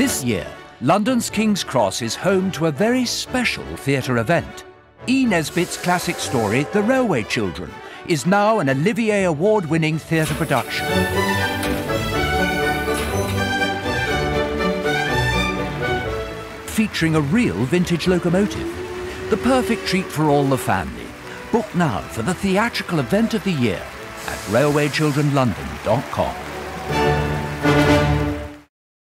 This year, London's King's Cross is home to a very special theatre event. E. Nesbit's classic story, The Railway Children, is now an Olivier Award-winning theatre production. Featuring a real vintage locomotive. The perfect treat for all the family. Book now for the theatrical event of the year at railwaychildrenlondon.com.